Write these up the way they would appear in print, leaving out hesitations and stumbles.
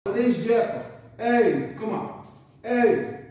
Links jappen. 1, kom maar. 1,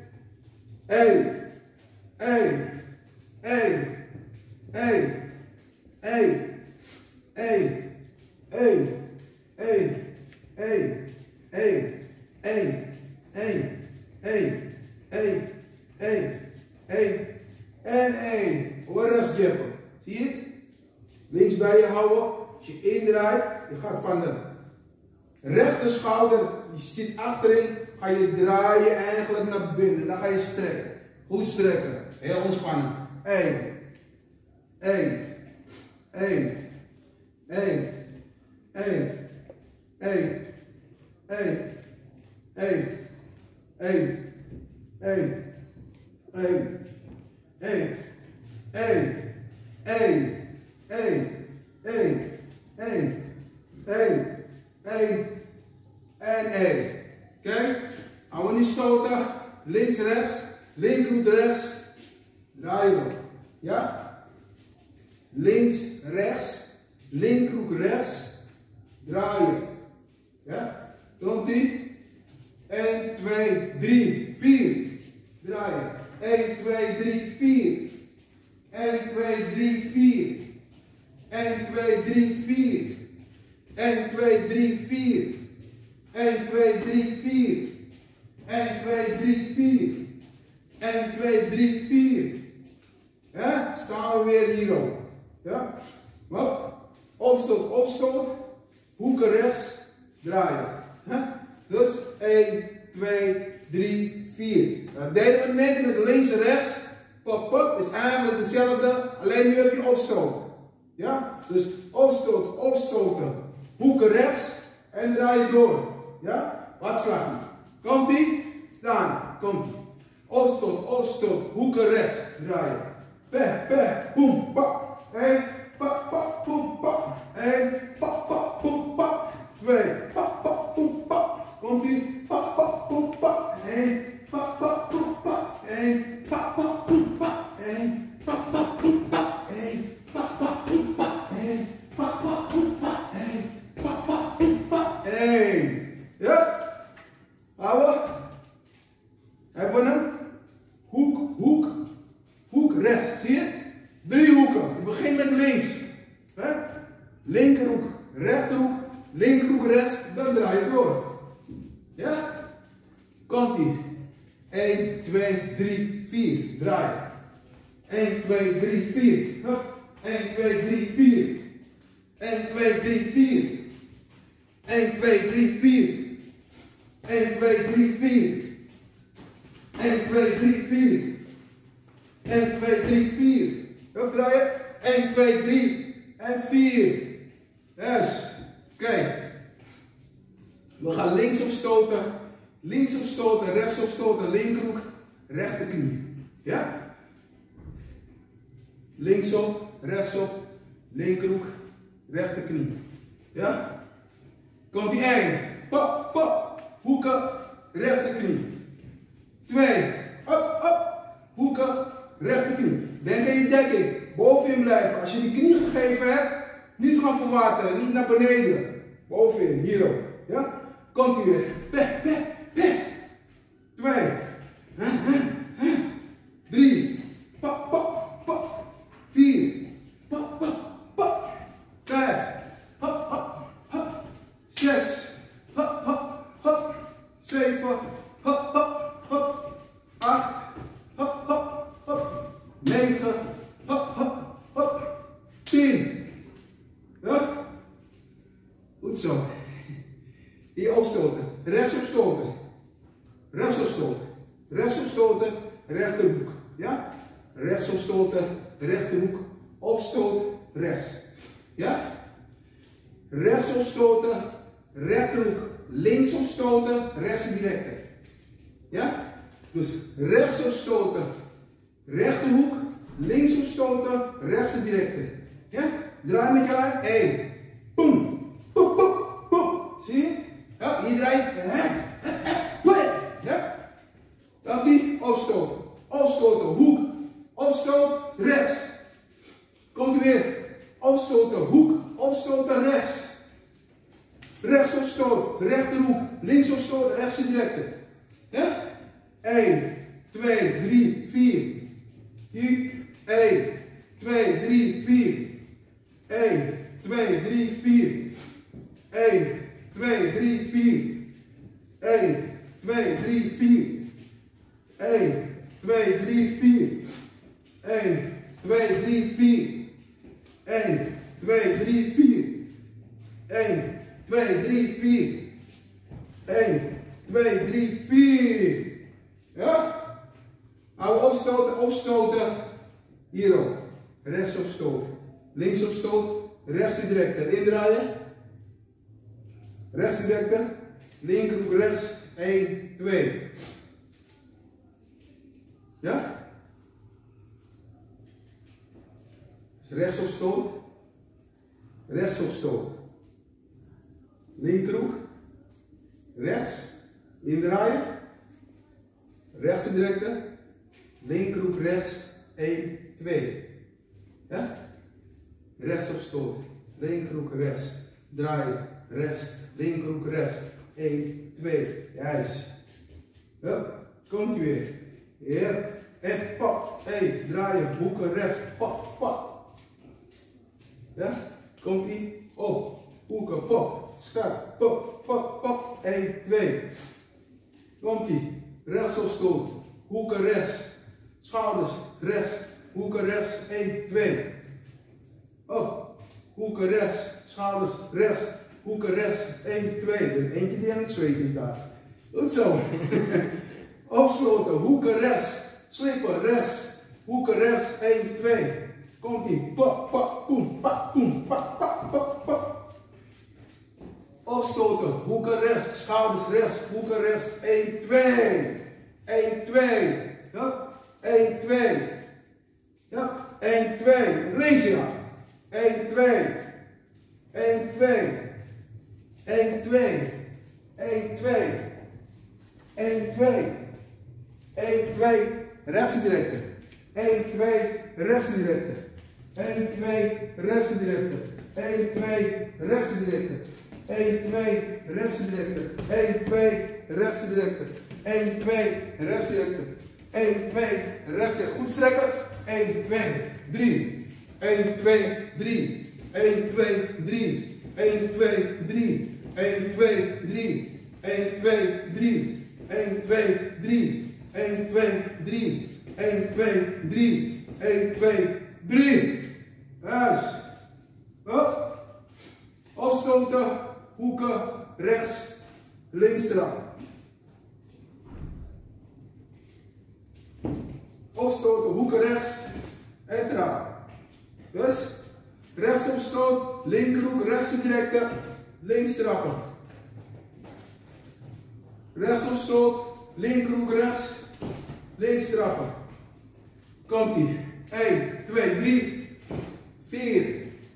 1, 1, 1, 1, 1, 1, 1, 1, 1, 1, 1, 1, 1, 1, 1, 1 en 1. Hoor rechts jappen. Zie je? Links bij je houden. Als je indraait, je gaat van de rechter schouder, die zit achterin, ga je draaien eigenlijk naar binnen. Dan ga je strekken. Goed strekken. Heel ontspannen. 1, 1, 1, 1, 1, 1, 1, 1, 1, 1, 1, 1, 1, 1, 1, 1, 1, 1, 1 en 1. Oké? Gaan we niet stoten. Links, rechts. Linkerhoek rechts. Draaien we. Ja? Links, rechts. Linkerhoek rechts. Draaien. Ja? Komt-ie? 1, 2, 3, 4. Draaien. 1, 2, 3, 4. 1, 2, 3, 4. 1, 2, 3, 4. 1, 2, 3, 4. 1, 2, 3, 4. 1, 2, 3, 4. 1, 2, 3, 4. Ja? Staan we weer hierop. Ja? Hop. Opstoot, opstoot. Hoeken rechts. Draaien. Ja? Dus 1, 2, 3, 4. Dat deden we net met links en rechts. Pop, pop. Is eigenlijk hetzelfde. Alleen nu heb je opstoot. Ja? Dus opstoot, opstoten. Hoeken rechts. En draai je door. Ja? Wat slag je? Komt-ie? Staan. Komt-ie. Opstoot, opstoot. Hoeken rechts. Draaien. Peh, peh. Boem, pap. 1. Pap, pap, boem, pap. 1. Pap, pap, boem, pap. 2. Pap, pap, boem, pap. Komt-ie? Pap, pap, boem, pap. 1. Pap, pap, boem, pap. 1. Pap, pap, boem, pap. 1. Pap, pap, boem, pap. 1. Pap, pap, boem, pap. 1. Pap, pap, boem, pap. 1. Pap, pap, boem, pap. 1. Ja? Houden. Hebben we hem? Hoek, hoek, hoek rechts. Zie je? 3 hoeken. Je begint met links. He? Linkerhoek, rechterhoek, linkerhoek rechts. Dan draai je door. Ja? Komt-ie. 1, 2, 3, 4. Draai. 1, 2, 3, 4. Hup. 1, 2, 3, 4. 1, 2, 3, 4. 1, 2, 3, 4. 1, 2, 3, 4. 1, 2, 3, 4. 1, 2, 3, 4. Hup, draaien. 1, 2, 3 en 4. Yes. Oké. We gaan links opstoten. Links opstoten, rechts opstoten, linkerhoek, rechterknie. Ja? Linksop, rechtsop, linkerhoek, rechterknie. Ja? Komt die 1. Pop, pop. Hoeken, rechterknie. 2. Op, op. Hoeken, rechterknie. Denk aan je dekking. Bovenin blijven. Als je die knie gegeven hebt, niet gaan verwateren. Niet naar beneden. Bovenin, hierop. Ja? Komt ie weer. Peh, peh, peh. 2. 3. Pop, pop, pop. 4. Pop, pop, pop. 5. Hop, hop, hop. 6. Hop, hop, hop. 7. Hop, hop, hop. 8. Hop, hop, hop. 9. Hop, hop, hop. 10. Ja? Goed zo. Hier opstoten. Rechts opstoten. Rechts opstoten. Rechts opstoten. Rechterhoek. Ja? Rechts opstoten. Rechterhoek. Opstoot. Rechts. Ja? Rechts opstoten. Rechterhoek. Links opstoten. Rechts directe. Ja? Dus rechts opstoten. Rechterhoek. Links opstoten. Rechts directe. Ja? Draai met je lijf. 1. Boom. Boom, boom, boom. Zie je? Ja, hier draai je. Ja? Dan die opstoten. Opstoten, hoek. Opstoot, rechts. Komt u weer. Opstoten, hoek. Opstoten, rechts. Rechts opstoot, rechterhoek. Links opstoot. stoot, rechts directe. Ja? 1, 2, 3, 4. Hier. 1, 2, 3, 4. 1, 2, 3, 4. 1, 2, 3, 4. 1, 2, 3, 4. 1, 2, 3, 4. 1, 2, 3, 4. 1, 2, 3, 4. 1, 2, 3, 4. 1, 2, 3, 4. Ja? Hou opstoten, opstoten. Hierop. Rechts opstoten. Links opstoten. Rechts directe. Indraaien. Rechts directe. Linkerhoek rechts. 1, 2. Ja? Dus rechts opstoot. Rechts opstoot. Linkerhoek. Rechts. Indraaien. Rechts directe. Linkerhoek rechts. 1, 2. Ja? Rechts opstoot. Linkerhoek rechts. Draaien. Rechts. Linkerhoek rechts. 1, 2. Juist. Hup. Komt u weer. Ja. En pap. 1. Draaien. Hoeken rechts. Pap. Pap. Ja. Komt ie. Op. Hoeken. Pap. Schuif. Pap. Pap. Pap. 1, 2. Komt ie. Rechts opstoot. Hoeken rechts. Schouders rechts. Hoeken rechts. 1, 2. Op. Hoeken rechts. Schouders rechts. Hoeken rechts. 1, 2. Dus eentje die aan het zweten is daar. Goed zo. Opstoten. Hoeken rechts. Slippen rechts. Hoeken rechts. 1, 2. Komt ie. Pap, pap, poem, pap, poem, pap, pap, pap, pap. Opstoten. Hoeken rechts. Schouders rechts. Hoeken rechts. 1, 2. 1, 2. Ja. 1, 2. Ja. 1, 2. Links ja. 1, 2. 1, 2. 1, 2. 1, 2. 1, 2. 1, 2. Rechts directe. 1, 2. Rechts directe. 1, 2. Rechts directe. 1, 2. Rechts directe. 1, 2. Rechts directe. 1, 2. Rechts directe. 1, 2. Rechts directe. 1, 2. Rechts directe. Goed strekken. 1, 2, 3. 1, 2, 3. 1, 2, 3. 1, 2, 3. 1, 2, 3. 1, 2, 3. 1, 2, 3. 1, 2, 3. 1, 2, 3. 1, 2, 3. Juist. Hop. Opstoten. Hoeken. Rechts. Links trap. Opstoten. Hoeken rechts. En trap. Dus. Rechts opstoot. Linkerhoek. Rechts directe. Links trappen. Rechts opstoot. Linkerhoek rechts. Links trappen. Komt ie. 1, 2, 3, 4.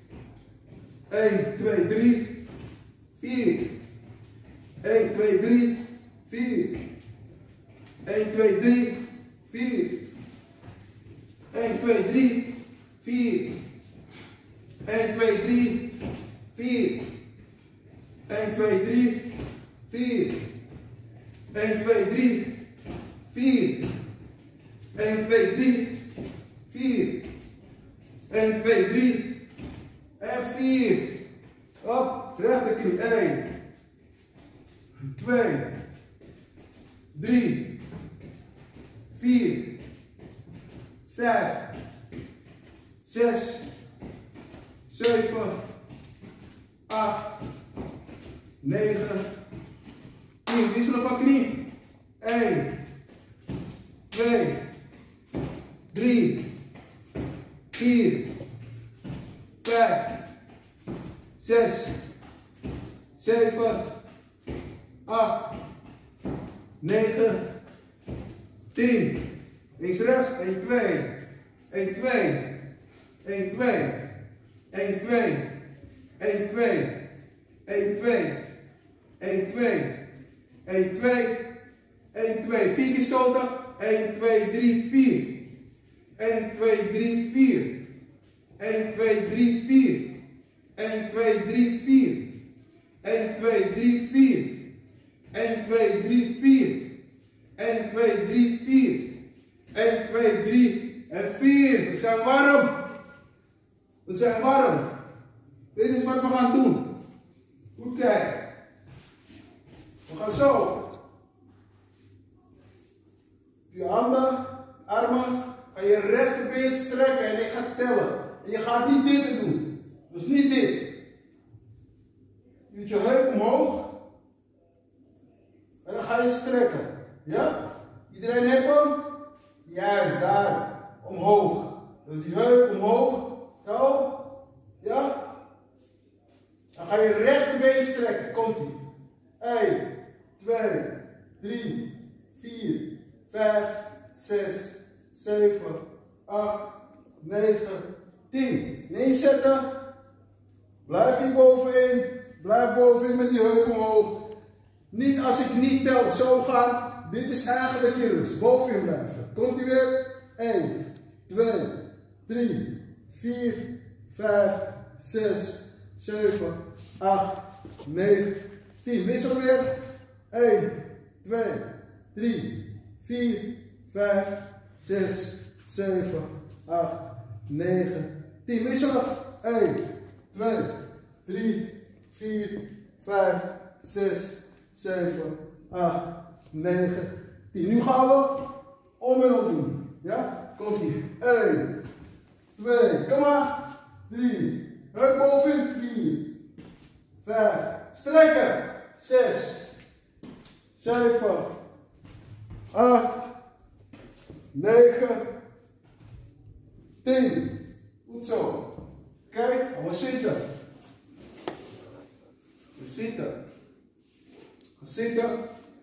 1, 2, 3, 4. 1, 2, 3, 4. 1, 2, 3, 4. 1, 2, 3, 4. 1, 2, 3, 4. 1, 2, 3, 4. 1, 2, 3, 4. 1, 2, 3, 4. 1, 2, 3 en 4. Op, rechterknie. 1, 2, 3, 4, 5, 6, 7, 8, 9, 10. Wisselen van knie. 1, 2, 3, 4, 5, 6, 7, 8, 9, 10. Links, rechts. 1, 2. 1, 2. 1, 2. 1, 2. 1, 2. 1, 2. 1, 2. 1, 2. 1, 2. 4 keer stoten. 1, 2, 3, 4. 1, 2, 3, 4. 1, 2, 3, 4. 1, 2, 3, 4. 1, 2, 3, 4. 1, 2, 3, 4. 1, 2, 3, 4. 1, 2, 3 en 4. We zijn warm. We zijn warm. Dit is wat we gaan doen. Goed kijken. We gaan zo. Je handen, armen, ga je rechterbeen strekken en ik ga tellen. En je gaat niet dit doen. Dus niet dit. Je doet je heup omhoog. En dan ga je strekken. Ja? Iedereen heeft hem? Juist, daar. Omhoog. Dus die heup omhoog. Zo. Ja? Dan ga je rechterbeen strekken. Komt ie. 1, 2, 3, 4, 5, 6, 7, 8, 9, 10. Neerzetten. Blijf hier bovenin. Blijf bovenin met die heup omhoog. Niet als ik niet tel, zo gaan. Dit is eigenlijk je rust. Bovenin blijven. Komt ie weer? 1, 2, 3, 4, 5, 6, 7, 8, 9, 10. Wissel weer. 1, 2, 3, 4, 5, 6, 7, 8, 9, 10. Wisselen. 1, 2, 3, 4, 5, 6, 7, 8, 9, 10. Nu gaan we om en om doen. Ja? Komt ie. 1, 2, kom maar. 3, heup bovenin. 4, 5, strekken. 6, 7, 8, 9, 10. Goed zo. Kijk, gaan we zitten. We zitten. Ga zitten.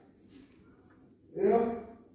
Ja.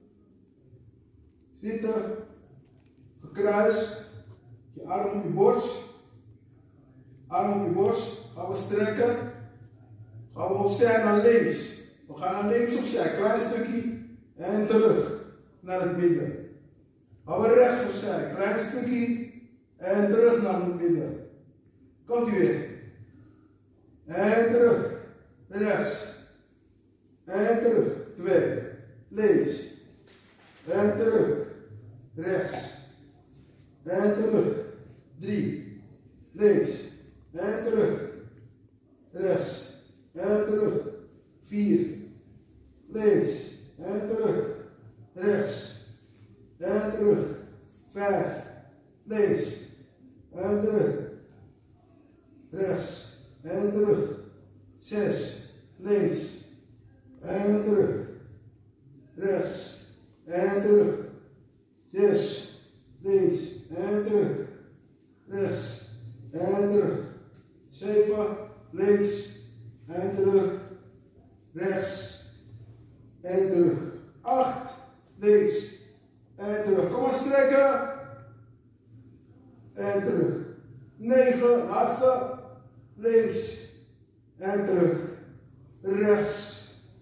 Zitten. Gekruist. Je arm op je borst. Arm op je borst. Gaan we strekken. Gaan we opzij naar links. We gaan naar links opzij. Klein stukje. En terug. Naar het midden. Gaan we rechts opzij. Klein stukje. En terug naar het midden. Komt u weer. En terug. Rechts. En terug. 2. Links. En terug. Rechts. En terug. 3. Links. En terug. Rechts. En terug. 4. Links. En terug. Rechts. En terug. 5. Links. En terug. Rechts. En terug. 6. Links. En terug. Rechts. En terug. 6. Links. En terug. Rechts. En terug. 7. Links. En terug. Rechts. En terug. 8. Links. En terug. Kom maar strekken. En terug. 9. Laatste. Links. En terug. Rechts.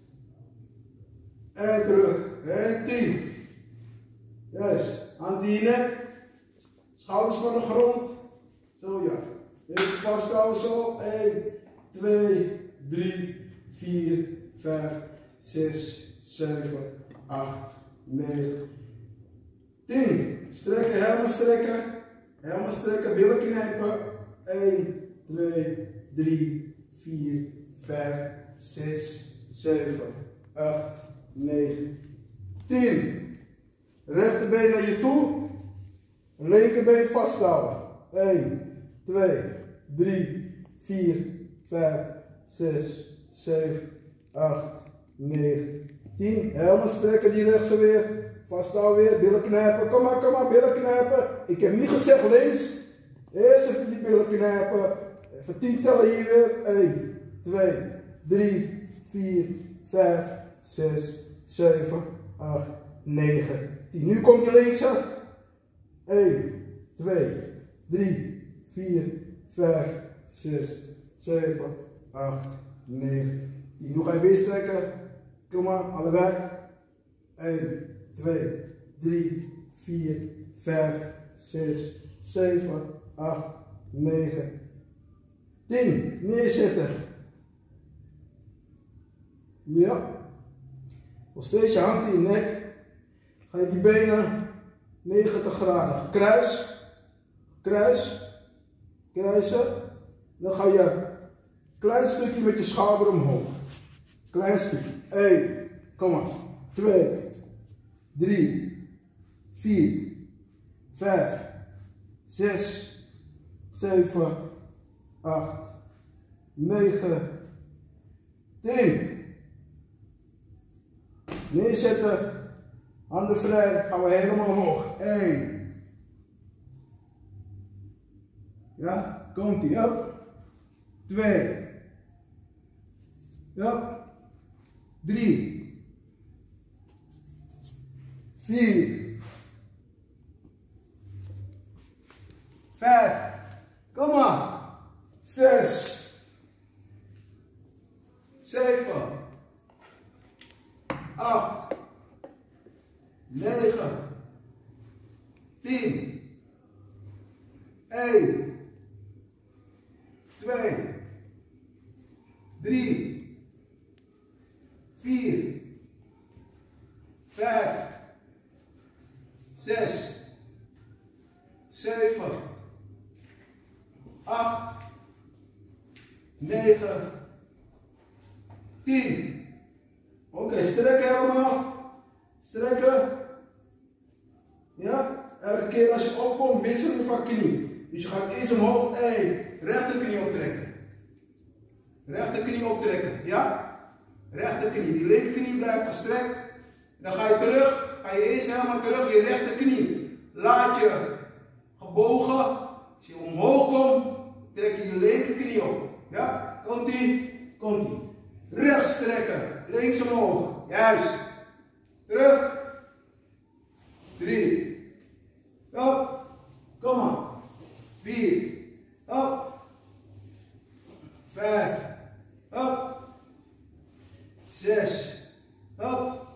En terug. En 10. Juist. Hand die nek. Schouders van de grond. Zo ja. Even vasthouden zo. 1, 2, 3, 4, 5, 6, 7, 8, 9, 10. Strekken, helemaal strekken. Helemaal strekken, billen knijpen. 1, 2, 3, 4, 5, 6, 7, 8, 9, 10. Rechterbeen naar je toe. Linkerbeen vasthouden. 1, 2, 3, 4, 5, 6, 7, 8, 9, 10. Helemaal strekken die rechtse weer. Vasthouden weer. Billen knijpen. Kom maar, billen knijpen. Ik heb niet gezegd links. Eerst even die billen knijpen. Even 10 tellen hier weer. 1, 2, 3, 4, 5, 6, 7, 8, 9, 10. Nu komt je linkse. 1, 2, 3, 4, 5, 6, 7, 8, 9, 10. Nu ga je weer strekken. Kom maar, allebei. 1, 2, 3, 4, 5, 6, 7, 8, 9, 10. Neerzetten. Ja. Nog steeds je hand in je nek. Ga je die benen 90 graden. Kruis. Kruis. Kruisen. Dan ga je een klein stukje met je schouder omhoog. Klein stukje. 1. Kom maar. 2. 3. 4. 5. 6. 7. 8. 9. 10. Neerzetten. Handen vrij. Gaan we helemaal omhoog. 1. Ja, komt ie. Up. 2. Up. 3. 4. 5. Kom maar. 6. 7. 8. 9. 10. 1. 2. 3. 4. 5. 6. 7. 8. 9. 10. Oké, strekken helemaal. Strekken. Ja, elke keer als je opkomt, wisselen van knie. Dus je gaat eerst omhoog. 1. Rechterknie optrekken. Rechterknie optrekken. Ja? Rechterknie. Die linkerknie blijft gestrekt. Dan ga je terug. Ga je eerst helemaal terug. Je rechterknie. Laat je gebogen. Als je omhoog komt, trek je linkerknie op. Ja? Komt ie? Komt ie. Rechts strekken. Links omhoog. Juist. Terug. 3. Op. Kom maar. 4. Op. 5. Op. 6. Op.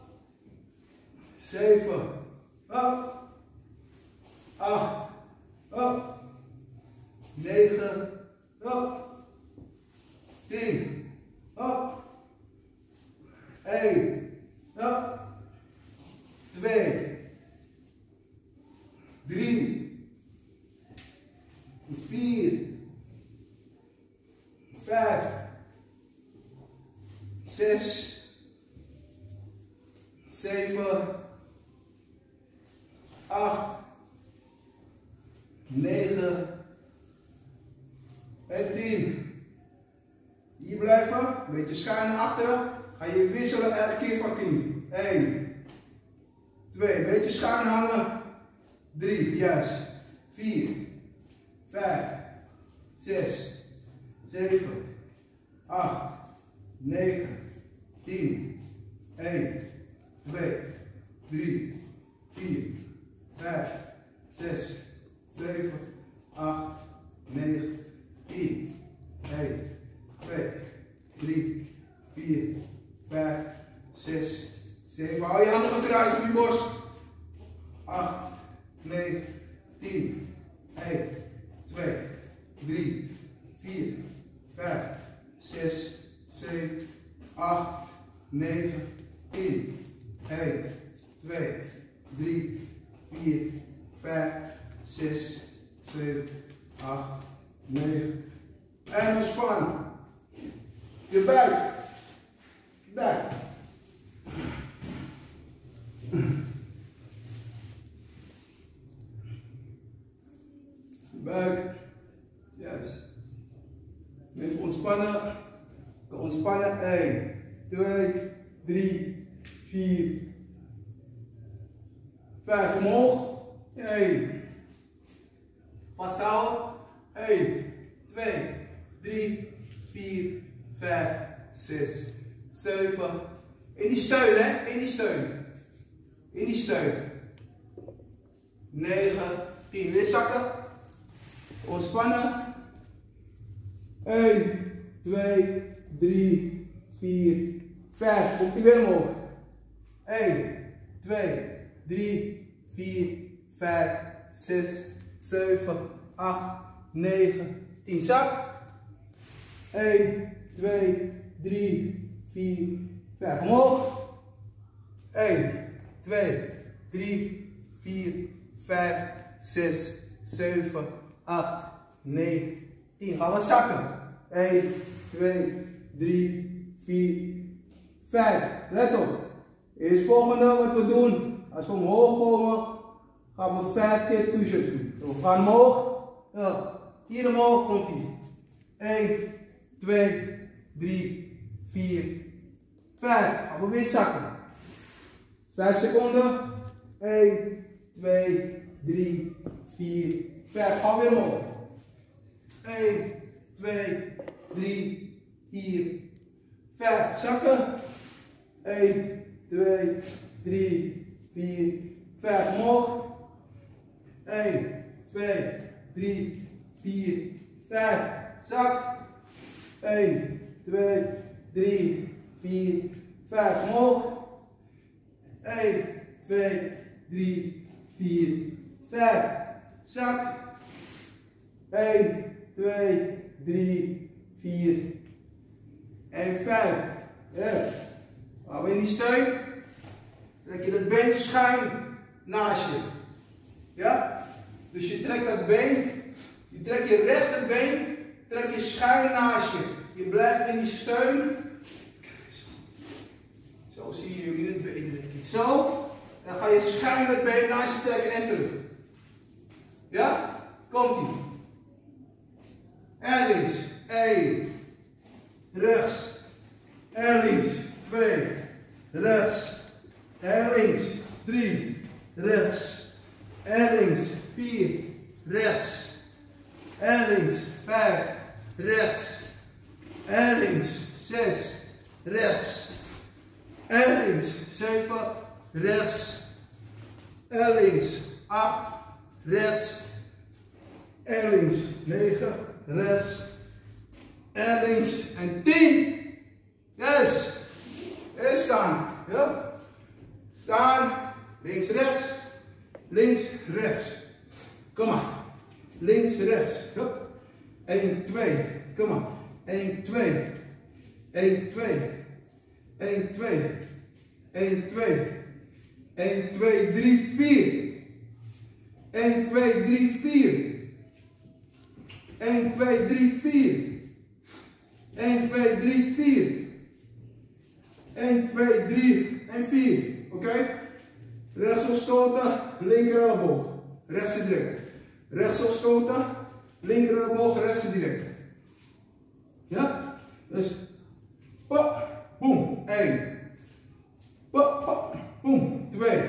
7. Op. 8. Op. 9. Op. 10. Op. 1. Op. 2. 3. 4. 5. 6. 7. 8. 9. En 10. Hier blijven. Een beetje schuin naar achteren. Ga je wisselen elke keer van knie. 1. 2. Een beetje schuin hangen. 3. Juist. 4. 5. 6. 7. 8. 9. 10. 1. 2. 3. 4. 5. 6. 7. 8. 9. 10. 1. 2. 3. 4. 5. 6. 7. Hou je handen gekruist op je borst. 8. 9. 10. 1. 2. 3. 4. 5. 6. 7. 8. 9. 10. 1. 2. 3. 4. 5. 6. 7. 8. 9. En ontspannen. Je buik. Buik. Buik. Juist. Even ontspannen. Ontspannen. 1, 2, 3, 4, 5. Omhoog. 1. Vasthouden. 1, 2, 3, 4, 5, 6, 7. In die steun, hè? In die steun. In die steun. 9, 10. Weer zakken. Ontspannen. 1, 2, 3, 4, 5. Komt die weer omhoog. 1, 2, 3, 4, 5, 6, 7, 8, 9, 10. Zak. 1, 2, 3, 4, 5. Omhoog. 1, 2, 3, 4, 5, 6, 7, 8, 9, 10. Gaan we zakken. 1, 2, 3, 4, 5. Let op. Eerst volgende wat we doen. Als we omhoog komen, gaan we 5 keer push-ups doen. We gaan omhoog. Ja. Hier omhoog komt hij. 1, 2, 3, 4, 5. Gaan we weer zakken. 5 seconden. 1, 2, 3, 4, 5. Gaan we weer omhoog. 1, 2, 3, 4, 5. Zakken. 1, 2, 3, 4, 5. Omhoog. 1, 2, 3, 4, 5. Zak. 1, 2, 3, 4, 5. Omhoog. 1, 2, 3, 4, 5. Zak. 1, 2, 3, 4 en 5. Ja. Hou we in die steun. Trek je dat been schuin naast je. Ja? Dus je trekt dat been, je trekt je rechterbeen, trek je schuin naast je. Je blijft in die steun. Zo zie je jullie het been. Zo. Dan ga je schuin dat been naast je trekken en terug. Ja? Komt ie. En links. 1. Rechts. En links. 2. Rechts. En links. 3. Rechts. En links. 4. Rechts. En links. 5. Rechts. En links. 6. Rechts. En links. 7. Rechts. En links. 8. Rechts. En links. 9. Rechts. En links. En 10. Yes. En staan. Ja. Staan. Links, rechts. Links, rechts. Kom maar. Links, rechts. Hup. 1, 2. Kom maar. 1, 2. 1, 2. 1, 2. 1, 2. 1, 2, 3, 4. 1, 2, 3, 4. 1, 2, 3, 4. 1, 2, 3, 4. 1, 2, 3 en 4. Oké? Rechts opstoten, linker elleboog. Rechts direct. Rechts opstoten, linker elleboog, rechts direct. Ja? Dus, pop, boom, 1. Pop, pop, boom, 2.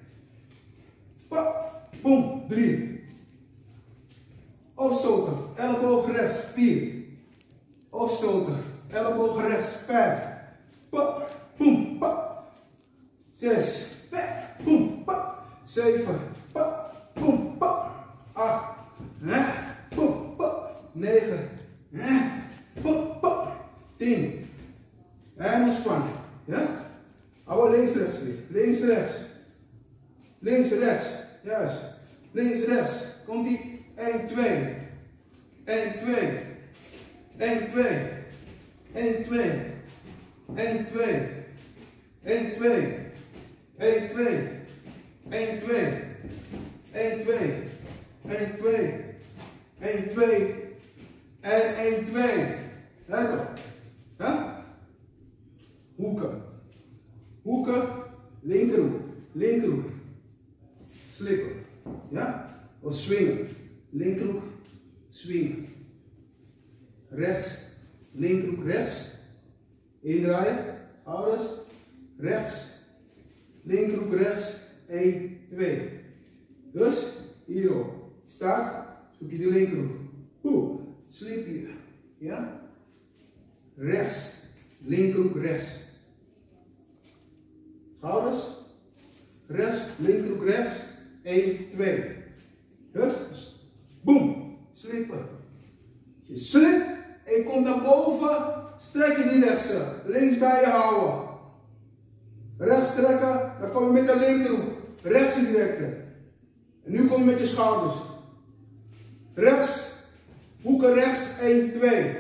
Pop, boom, 3. Opstoten, elleboog rechts, 4. Opstoten, elleboog rechts, 5. Pop, boom, pop. 6. Boom, pop. 7. Pop, boom, pop. 8. Boom, pop. 9. Boom, pop. 10. En ontspannen. Ja? Hou links, rechts weer. Links, rechts. Links, rechts. Juist. Links, rechts. Komt die? 1, 2. 1, 2. 1, 2. 1, 2. 1, 2. 1, 2. 1, 2. 1, 2. 1, 2. 1, 2. 1, 2. En 1, 2. Let op. Ja? Hoeken. Hoeken. Linkerhoek. Linkerhoek. Slippen. Ja? Of swingen. Linkerhoek. Swingen. Rechts. Linkerhoek. Rechts. Indraaien. Ouders. Rechts. Linkerhoek rechts, 1, 2. Dus, hierop. Staat, zoek je de linkerhoek. Hoe? Slip hier. Ja? Rechts. Linkerhoek rechts. Schouders. Rechts, linkerhoek rechts, 1, 2. Dus, boom. Slippen. Je slipt en je komt naar boven, strek je die rechtse. Links bij je houden. Rechts trekken, dan kom je met de linkerhoek. Rechts in directe. En nu kom je met je schouders. Rechts. Hoeken rechts. 1, 2.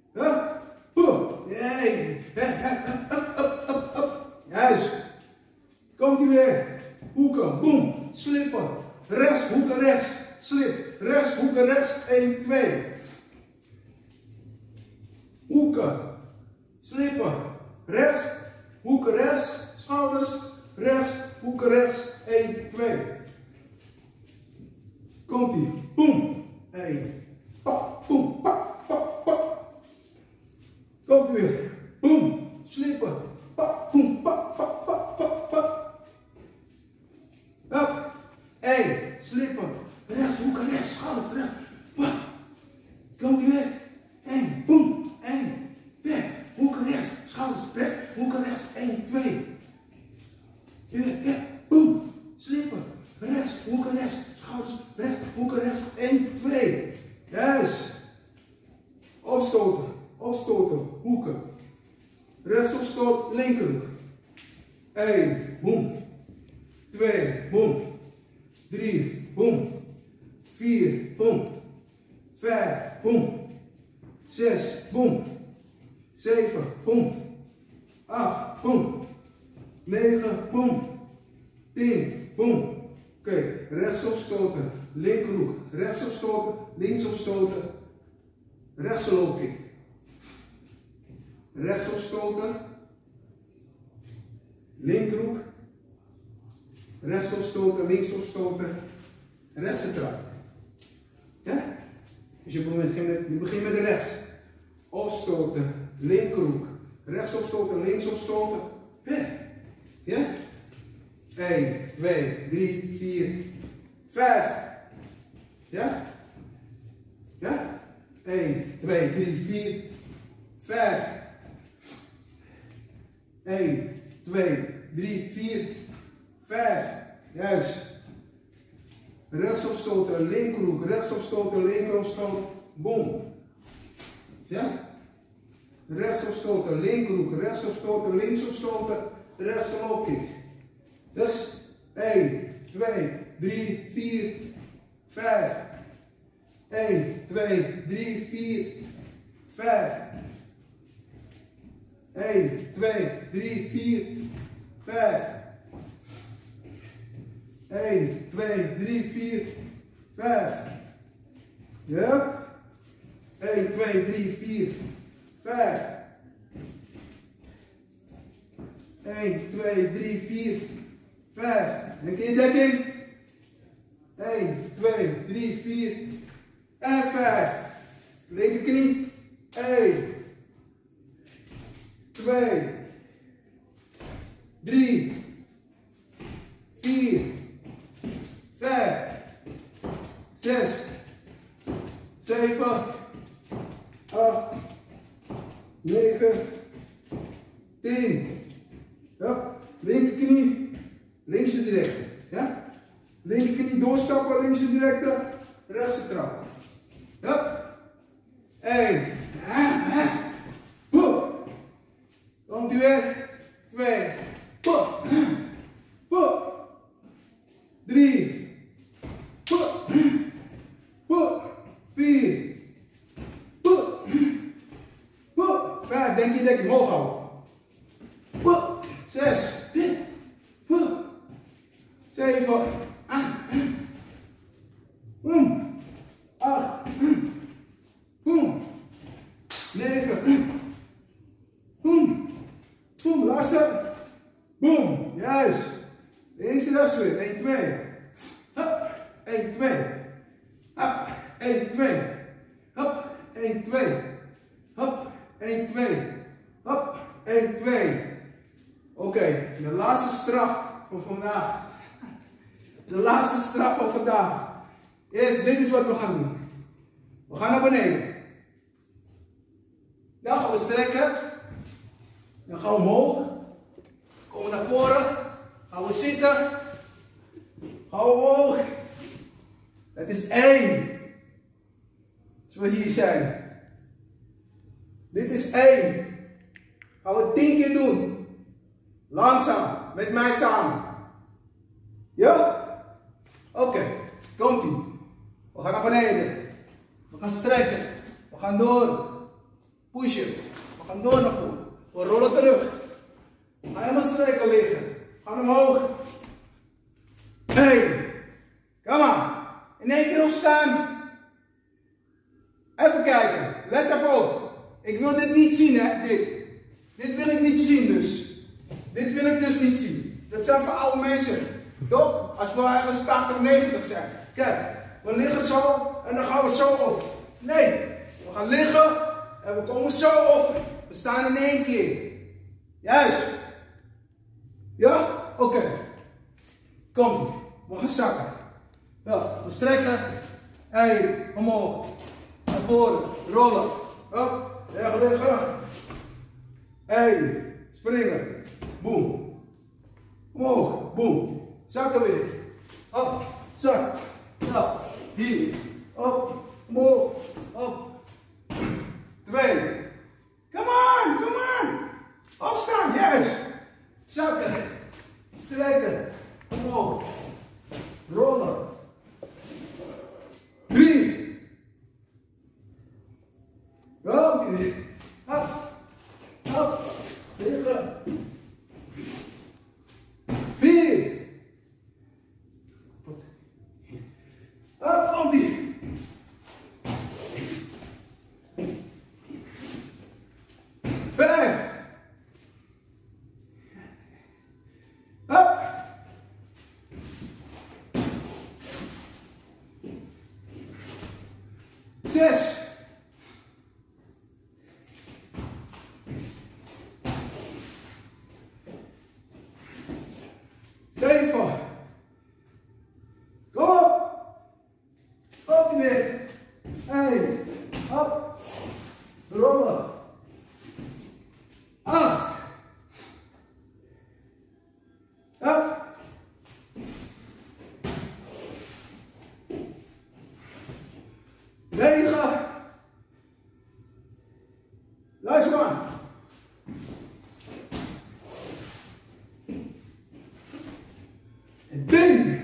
Juist. Komt ie weer. Hoeken, boom, slippen. Rechts, hoeken, rechts. Slip, rechts, hoeken, rechts. 1, 2. Hoeken, slippen. Rechts, hoeken, rechts. Schouders, rechts, hoeken, rechts. 1, 2. Komt ie. Boom. 1. Pak, boom, pak, pak, pak. Komt ie weer. Boom. Slippen. Pak, boom, pak, pak, pak, pak, pak. Hup. 1. Slippen. Rechts, hoeken, rechts. Schouders, rechts. Pak. Komt ie weer. 1. Boom. 1. Weg. Hoeken, rechts. Schouders, rechts. Hoeken, rechts. 1, 2. Weer. Weg. Boom. Slippen. Rechts, hoeken, rechts. Schouders, rechts. Hoeken, rechts. 1, 2. Juist. Opstoten. Opstoten. Hoeken. Rechts opstoot, linkerhoek. 1, boom. 2, boom. 3, boom. 4, boom. 5, boom. 6, boom. 7, boom. 8, boom. 9, boom. 10, boom. Oké, rechts opstoten, linkerhoek. Rechts opstoten, links opstoten. Rechts loopkick. Rechts opstoten, linkerhoek, rechts opstoten, links opstoten, rechtse trap. Ja? Dus je begint met rechts. Opstoten, linkerhoek, rechts opstoten, links opstoten, weg. Ja? 1, 2, 3, 4, 5. Ja? Ja? 1, 2, 3, 4, 5. 1, 2, 3, 4, 5. Juist. Rechts opstoten, linkerhoek. Rechts opstoten, linker opstoten. Boom. Ja? Rechts opstoten, linkerhoek. Rechts opstoten, links opstoten. Rechts loopkick. Dus 1, 2, 3, 4, 5. 1, 2, 3, 4, 5. 1, 2, 3, 4, 5. 1, 2, 3, 4, 5. Ja? 1, 2, 3, 4, 5. 1, 2, 3, 4, 5. Een keer dekking. 1, 2, 3, 4 en 5. Linkerknie. 1, 2, 3, 4, 5, 6, 7, 8, 9, 10. Ja. Linkerknie, linkse directe. Ja? Linkerknie doorstappen, linkse directe, rechtse trap. Ja? 1. Komt u weer. 2. 3. 4. 5. Denk je dat je omhoog houden. 6. 7. 8. 9. Boom, laatste. Boom, juist. Links en rechts weer. 1, 2. Hop, 1, 2. Hop, 1, 2. Hop, 1, 2. Hop, 1, 2. Hop, 1, 2. Oké, de laatste straf van vandaag. De laatste straf van vandaag. Dit is wat we gaan doen. We gaan naar beneden. Dan gaan we strekken. Dan gaan we omhoog. Komen we naar voren. Gaan we zitten. Gaan we omhoog. Het is 1. Zoals we hier zijn. Dit is 1. Gaan we 10 keer doen. Langzaam. Met mij samen. Ja? Oké. Komt-ie. We gaan naar beneden. We gaan strekken. We gaan door. Pushen. We gaan door naar voren. We rollen terug. Ga helemaal strekken liggen. Ga omhoog. Opstaan. Even kijken. Let even op. Ik wil dit niet zien, hè. Dit wil ik niet zien, dus. Dit wil ik dus niet zien. Dat zijn voor oude mensen. Toch? Als we ergens 80, 90 zijn. Kijk, we liggen zo en dan gaan we zo op. Nee, we gaan liggen en we komen zo op. We staan in 1 keer. Juist. Ja? Oké. Kom, we gaan zakken. Ja, we strekken. Hey, omhoog. Naar voren. Rollen. Hop. Recht liggen. Hey, springen. Boom. Omhoog. Boom. Zakken weer. Hop. Zak. Ja. Hier. Op. Omhoog. Op. 2. Come on. Come on. Opstaan. Juist. Zakken. Strekken. Omhoog. Rollen. 3. Hop. Hop. Hop. Liggen. 4. Hop, komt ie. 5. Hop. 6. 7. Kom op. Op die weer. 1. Hop. Rollen. 8. Hop. 9. Luister maar. 10.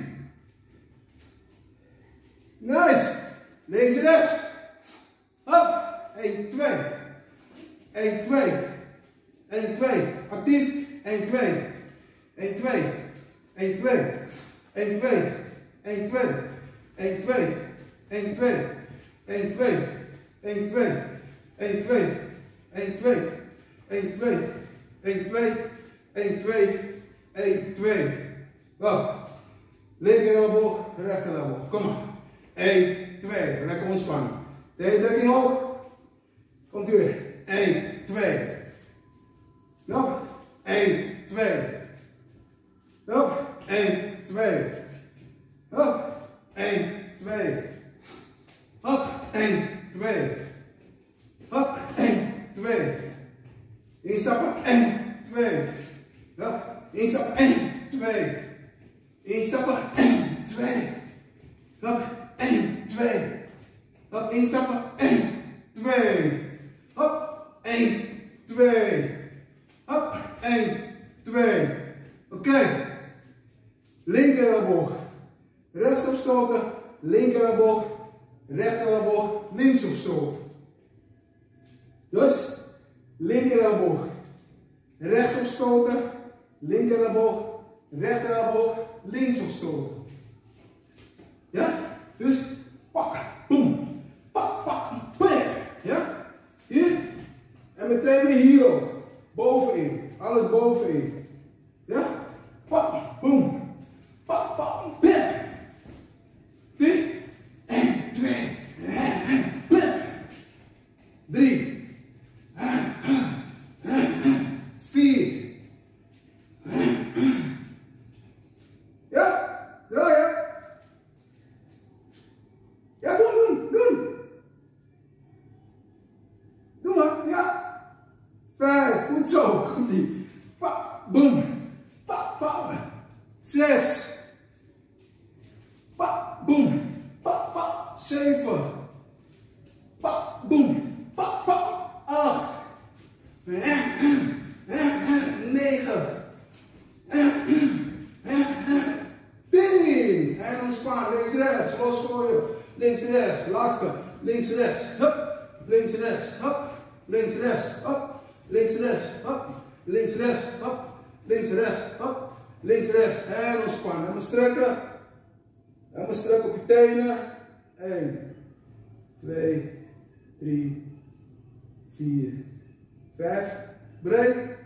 Nice. Links en rechts. Hop. 1, 2. 1, 2. 1, 2. Actief. 1, 2. 1, 2. 1, 2. 1, 2. 1, 2. 1, 2. 1, 2. 1, 2. 1, 2. 1, 2. 1, 2. 1, 2. 1, 2. 1, 2. 1, 2. Wow. Linker elleboog, rechter elleboog. Kom maar. 1, 2. Lekker ontspannen. De hele dekking hoog. Komt u weer. 1, 2. Nog. 1, 2. Nog. 1, 2. Hop. 1, 2. Hop. 1, 2. Hop. 1, 2. Instappen. 1, 2. Hop. Instappen. 1, 2. Instappen. 1, 2. Hop. 1, 2. Hop. Instappen. 1, 2. Hop. 1, 2. Hop. 1, 2. Oké. Linker elleboog. Rechts opstoten. Linker elleboog. Rechter elleboog. Links opstoten. Dus. Linker elleboog. Rechts opstoten. Linker elleboog. Rechter elleboog. Links opstoten. Ja? Dus. Pak. Boom. Pak, pak. Bam. Ja? Hier. En meteen weer hierop. Bovenin. Alles bovenin. Ja? Pak. Boom. Pak, pak. Bam. 3. 1, 2. 3. 4. Ja? Draaien. Ja, doen. Doe maar, ja. 5, goed zo, komt ie. Pa, boom. Pa, pa. 6. Pa, boom. Pa, pa. 7. Pa, boom. Pa, pa. 8. 9. En ontspannen, links, rechts, losgooien, links, rechts, laatste, links, rechts, hup, links, rechts, hup, links, rechts, hup, links, rechts, hup, links, rechts, hup, links, rechts, hup, links, rechts, en ontspannen. En we strekken op je tenen, 1, 2, 3, 4, 5. Breek.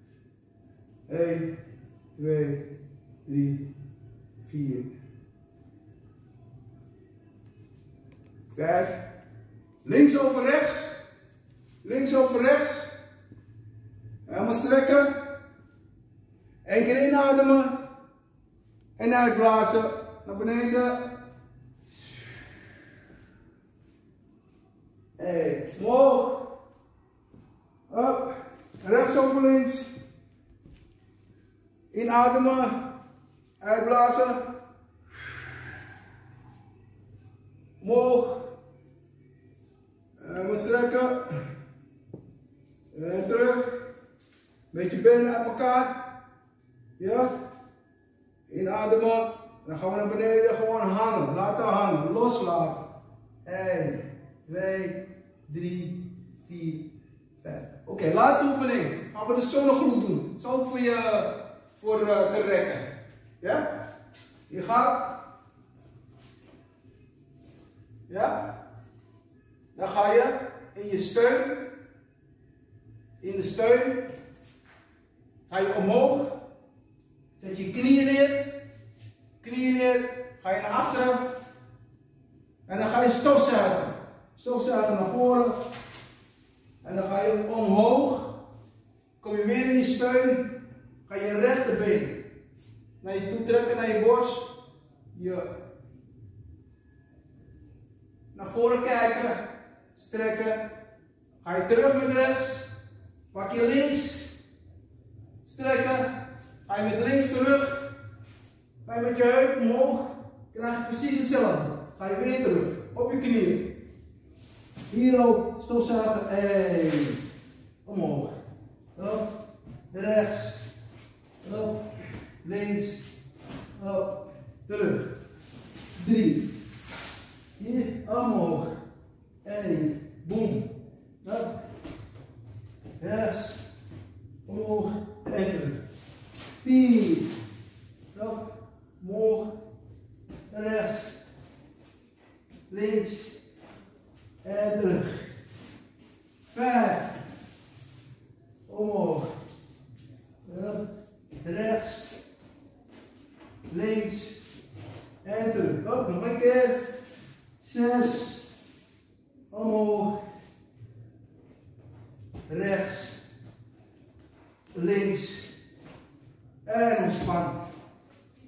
1, 2, 3, 4, 5. Links over rechts. Links over rechts. Helemaal strekken. 1 keer inademen. En uitblazen. Naar beneden. Hey, omhoog. Up. Rechts over links. Inademen. Uitblazen. Omhoog. We strekken. En terug. Beetje benen uit elkaar. Ja. Inademen. Dan gaan we naar beneden gewoon hangen. Laten hangen. Loslaten. 1, 2, 3, 4, 5. Oké, laatste oefening. Gaan we de zonnegloed doen. Dat is ook voor je te rekken. Ja? Je gaat. Ja? Dan ga je in je steun. In de steun. Ga je omhoog. Zet je knieën neer. Knieën neer. Ga je naar achteren. En dan ga je stofzuigen. Stofzuigen naar voren. En dan ga je omhoog. Kom je weer in je steun. Ga je rechterbeen naar je toe trekken, naar je borst. Je naar voren kijken. Strekken. Ga je terug met rechts. Pak je links. Strekken. Ga je met links terug. Ga je met je heup omhoog. Krijg je precies hetzelfde. Ga je weer terug. Op je knieën. Hier ook. Stofzuigen. 1. Omhoog. Op. Rechts. Op. Links. Op. Terug. 3. Hier. Omhoog. 1. Boom. Op. Rechts. Omhoog. En terug. 4. Op. Omhoog. Rechts. Links. En terug. 5. Omhoog. Op. Rechts. Links. En terug. Op. Nog een keer. 6. Omhoog. Rechts. Links. En ontspannen.